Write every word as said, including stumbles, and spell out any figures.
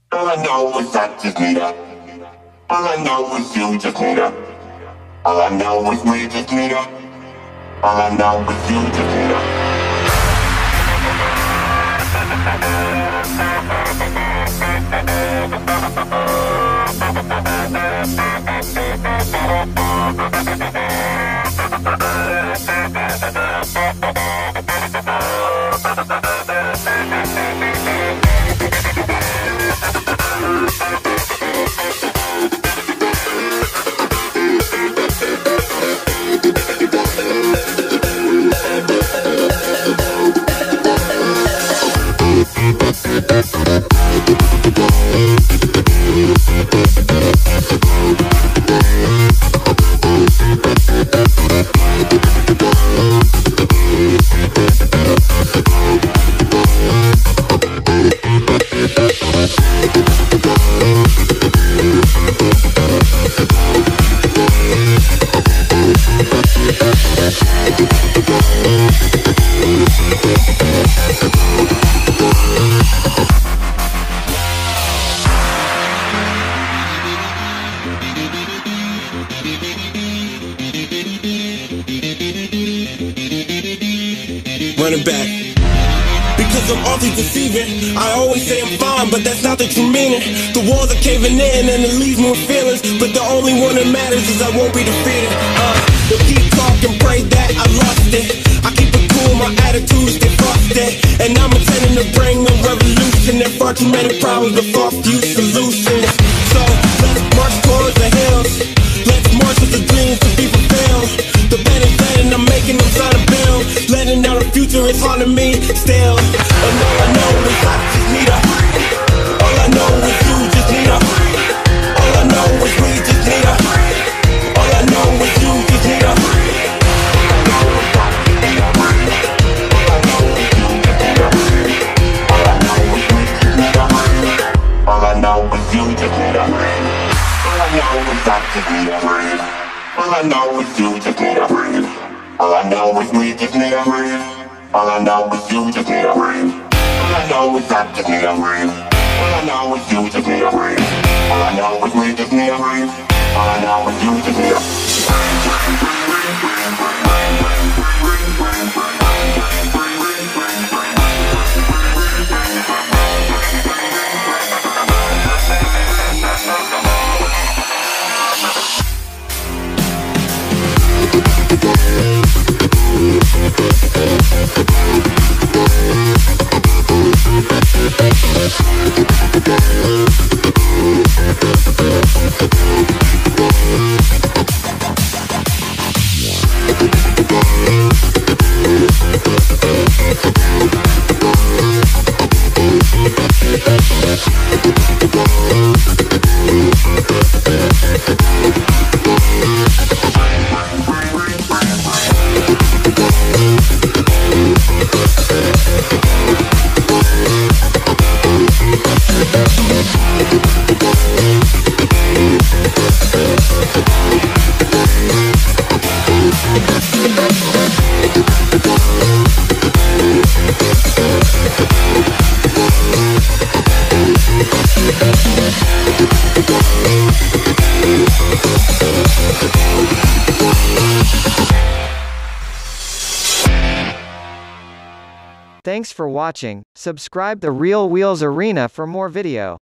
All I know is I just need her. All I know is you just need her. All I know is we just need her. All I know is you just need her. Running back. Because I'm awfully deceiving. I always say I'm fine, but that's not the true meaning. The walls are caving in and it leaves me with feelings, but the only one that matters is I won't be defeated. Uh, they'll keep talking, pray that I lost it. I keep it cool, my attitude stay frosted, and I'm intending to bring a revolution. There are far too many problems, but far few solutions. So let's march towards the hills. Let's march with the dreams to be fulfilled. The bed is dead and I'm making them sign a bill. Letting out the future is haunting me still. And all I know is I just need her. All I know is you just need her. All I know is we just need her. All I know is you just need her. All I know is we just need her. All I know is you just need her. All I know is I just need her. All I know is you just need her. All I know is we just need a breathe. All I know is you just need a breathe. All I know is I just need a breathe. All I know is you just need a breathe. All I know is we just need a breathe. All I know is you just need a Thanks for watching. Subscribe the Real Wheels Arena for more video.